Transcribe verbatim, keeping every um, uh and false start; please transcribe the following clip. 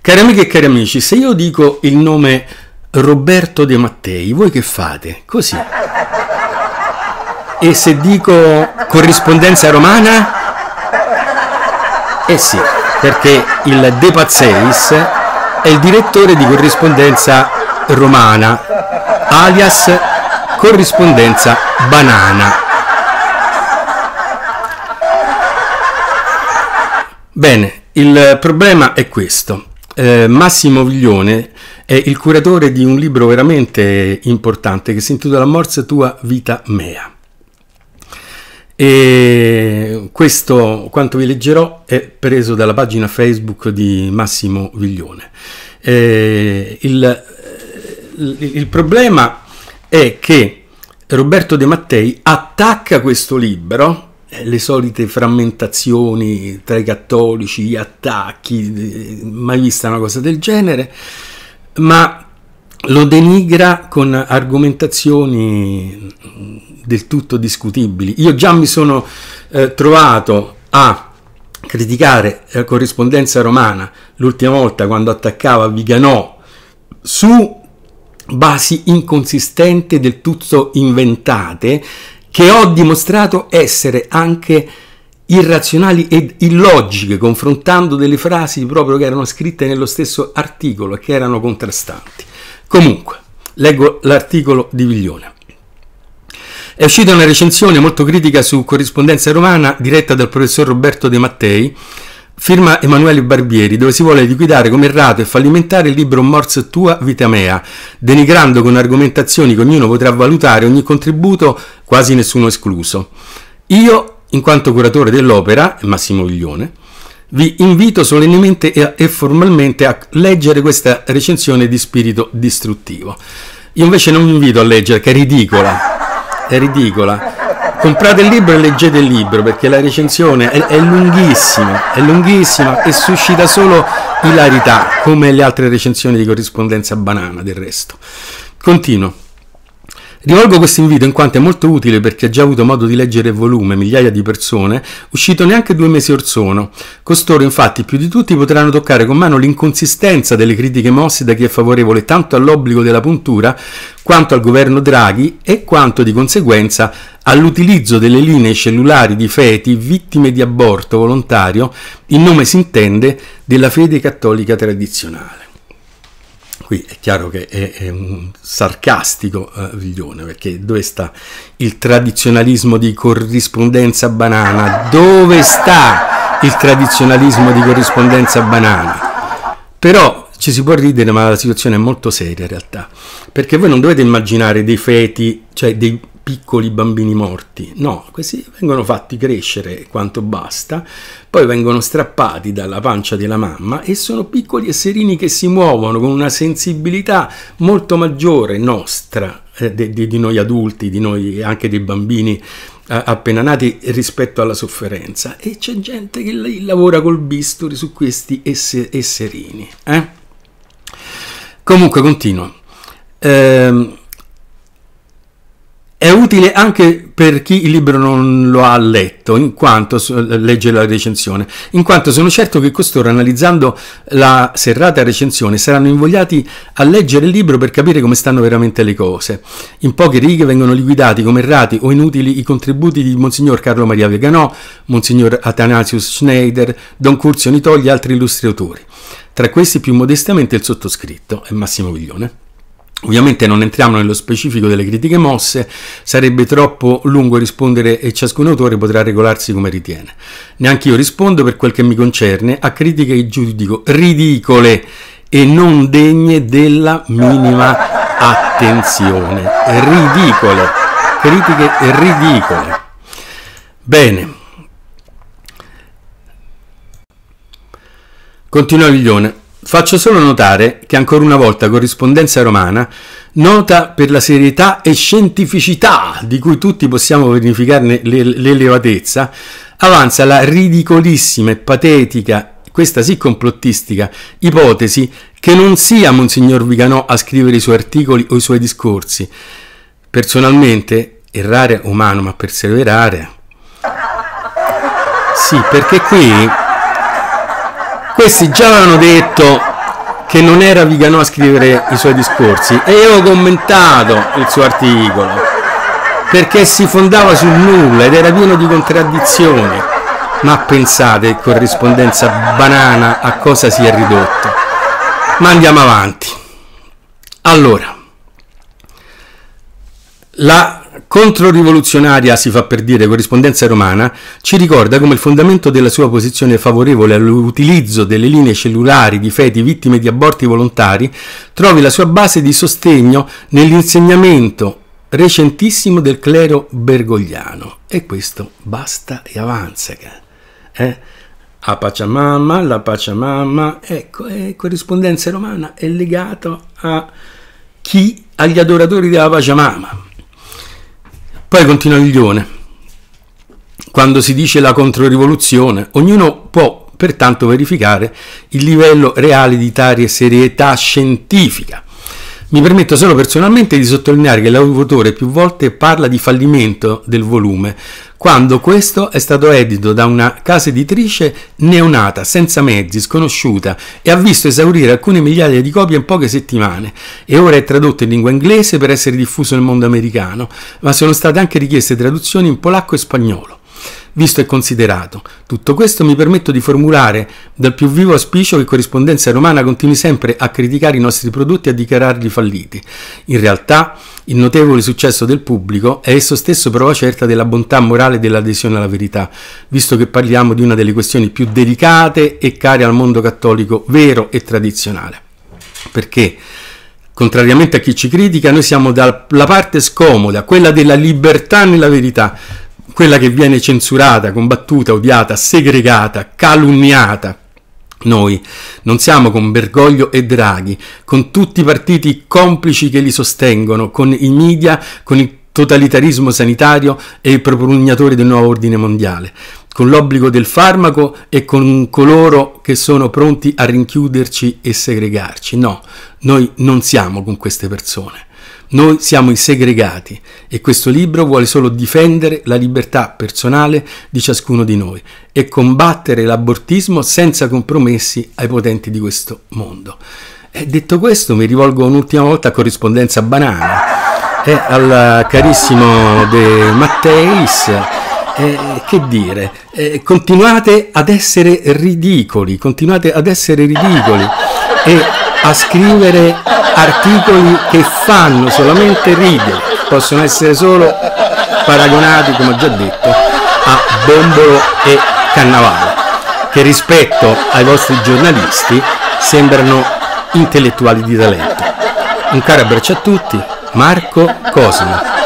Cari amiche e cari amici, se io dico il nome Roberto De Mattei, voi che fate? Così. E se dico corrispondenza romana? Eh sì, perché il De Pazzeis è il direttore di corrispondenza romana, alias corrispondenza banana. Bene, il problema è questo. Eh, Massimo Viglione è il curatore di un libro veramente importante che si intitola Mors tua vita mea. E questo, quanto vi leggerò, è preso dalla pagina Facebook di Massimo Viglione. Eh, il, il, il problema è che Roberto De Mattei attacca questo libro, le solite frammentazioni tra i cattolici, gli attacchi, mai vista una cosa del genere, ma lo denigra con argomentazioni del tutto discutibili. Io già mi sono eh, trovato a criticare la corrispondenza romana l'ultima volta quando attaccava Viganò su basi inconsistenti, del tutto inventate, che ho dimostrato essere anche irrazionali ed illogiche, confrontando delle frasi proprio che erano scritte nello stesso articolo e che erano contrastanti. Comunque, leggo l'articolo di Viglione. È uscita una recensione molto critica su corrispondenza romana diretta dal professor Roberto De Mattei, firma Emanuele Barbieri, dove si vuole liquidare come errato e fallimentare il libro Mors tua vita mea, denigrando con argomentazioni che ognuno potrà valutare ogni contributo, quasi nessuno escluso. Io, in quanto curatore dell'opera, Massimo Viglione, vi invito solennemente e, e formalmente a leggere questa recensione di spirito distruttivo. Io invece non vi invito a leggere, che è ridicola, è ridicola. Comprate il libro e leggete il libro, perché la recensione è, è lunghissima, è lunghissima e suscita solo ilarità, come le altre recensioni di corrispondenza banana del resto. Continuo. Rivolgo questo invito in quanto è molto utile per chi ha già avuto modo di leggere il volume, migliaia di persone, uscito neanche due mesi or sono. Costoro, infatti, più di tutti potranno toccare con mano l'inconsistenza delle critiche mosse da chi è favorevole tanto all'obbligo della puntura, quanto al governo Draghi e quanto, di conseguenza, all'utilizzo delle linee cellulari di feti vittime di aborto volontario in nome, si intende, della fede cattolica tradizionale. Qui è chiaro che è, è un sarcastico uh, Viglione, perché dove sta il tradizionalismo di corrispondenza banana? Dove sta il tradizionalismo di corrispondenza banana? Però ci si può ridere, ma la situazione è molto seria in realtà, perché voi non dovete immaginare dei feti, cioè dei piccoli bambini morti, no, questi vengono fatti crescere quanto basta, poi vengono strappati dalla pancia della mamma e sono piccoli esserini che si muovono con una sensibilità molto maggiore nostra, eh, di, di noi adulti, di noi anche dei bambini eh, appena nati, rispetto alla sofferenza, e c'è gente che lavora col bisturi su questi esse, esserini. Eh? Comunque continuo. Ehm, È utile anche per chi il libro non lo ha letto, in quanto legge la recensione, in quanto sono certo che costoro, analizzando la serrata recensione, saranno invogliati a leggere il libro per capire come stanno veramente le cose. In poche righe vengono liquidati come errati o inutili i contributi di Monsignor Carlo Maria Viganò, Monsignor Athanasius Schneider, Don Curzio Nitogli e altri illustri autori. Tra questi, più modestamente, il sottoscritto, è Massimo Viglione. Ovviamente non entriamo nello specifico delle critiche mosse, sarebbe troppo lungo rispondere e ciascun autore potrà regolarsi come ritiene. Neanche io rispondo, per quel che mi concerne, a critiche che giudico ridicole e non degne della minima attenzione. Ridicole, critiche ridicole. Bene. Continua Viglione. Faccio solo notare che ancora una volta corrispondenza romana, nota per la serietà e scientificità di cui tutti possiamo verificarne l'elevatezza, avanza la ridicolissima e patetica, questa sì complottistica, ipotesi che non sia Monsignor Viganò a scrivere i suoi articoli o i suoi discorsi. Personalmente, errare è umano, ma perseverare... Sì, perché qui... Questi già avevano detto che non era Viganò a scrivere i suoi discorsi, e io ho commentato il suo articolo perché si fondava sul nulla ed era pieno di contraddizioni. Ma pensate, corrispondenza banana, a cosa si è ridotto. Ma andiamo avanti. Allora, la controrivoluzionaria, si fa per dire, corrispondenza romana ci ricorda come il fondamento della sua posizione favorevole all'utilizzo delle linee cellulari di feti vittime di aborti volontari trovi la sua base di sostegno nell'insegnamento recentissimo del clero bergogliano. E questo basta e avanza. Eh? A Pachamama, la Pachamama, ecco, eh, corrispondenza romana è legato a chi? Agli adoratori della Pachamama. Poi continua Viglione, quando si dice la controrivoluzione, ognuno può pertanto verificare il livello reale di tale serietà scientifica. Mi permetto solo personalmente di sottolineare che l'autore più volte parla di fallimento del volume, quando questo è stato edito da una casa editrice neonata, senza mezzi, sconosciuta, e ha visto esaurire alcune migliaia di copie in poche settimane, e ora è tradotto in lingua inglese per essere diffuso nel mondo americano, ma sono state anche richieste traduzioni in polacco e spagnolo. Visto e considerato tutto questo, mi permetto di formulare dal più vivo auspicio che Corrispondenza Romana continui sempre a criticare i nostri prodotti e a dichiararli falliti. In realtà, il notevole successo del pubblico è esso stesso prova certa della bontà morale dell'adesione alla verità, visto che parliamo di una delle questioni più delicate e care al mondo cattolico vero e tradizionale. Perché, contrariamente a chi ci critica, noi siamo dalla parte scomoda, quella della libertà nella verità, quella che viene censurata, combattuta, odiata, segregata, calunniata. Noi non siamo con Bergoglio e Draghi, con tutti i partiti complici che li sostengono, con i media, con il totalitarismo sanitario e i propugnatori del nuovo ordine mondiale, con l'obbligo del farmaco e con coloro che sono pronti a rinchiuderci e segregarci. No, noi non siamo con queste persone. Noi siamo i segregati e questo libro vuole solo difendere la libertà personale di ciascuno di noi e combattere l'abortismo senza compromessi ai potenti di questo mondo. E detto questo, mi rivolgo un'ultima volta a Corrispondenza Banana e al carissimo De Matteis. Eh, che dire, eh, continuate ad essere ridicoli, continuate ad essere ridicoli e a scrivere articoli che fanno solamente ridere, possono essere solo paragonati, come ho già detto, a Bombolo e Cannavale, che rispetto ai vostri giornalisti sembrano intellettuali di talento. Un caro abbraccio a tutti, Marco Cosimo.